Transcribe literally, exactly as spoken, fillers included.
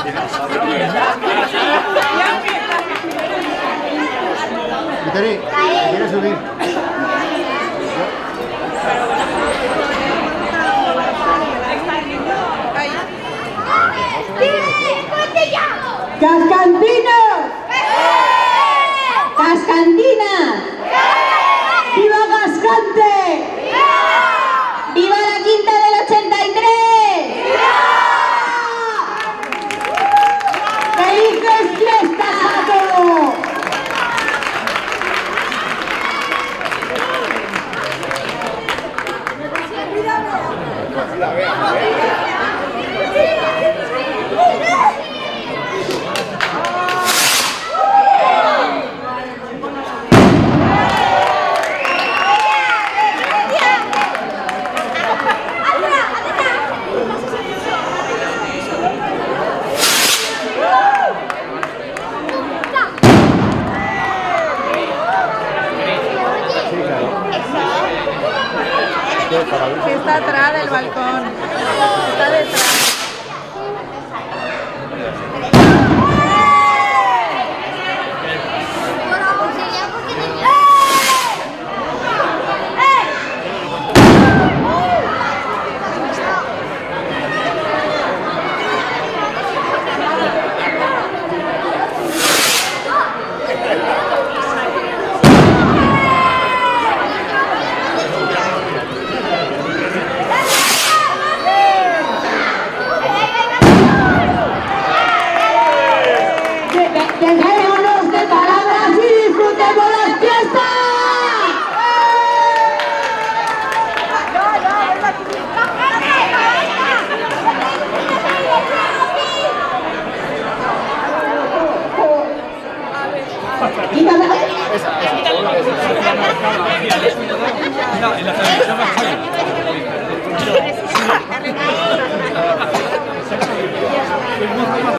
Viteri, ¿quieres subir? ¡Cascantinos! ¡Cascantina! ¡Viva Cascante! ¡Viva la Quinta del ochenta y tres! ¡Felices fiestas a todos! Que está atrás del balcón. Está detrás. Dejémonos de palabras y disfrutemos las fiestas. Quítame. No, en la televisión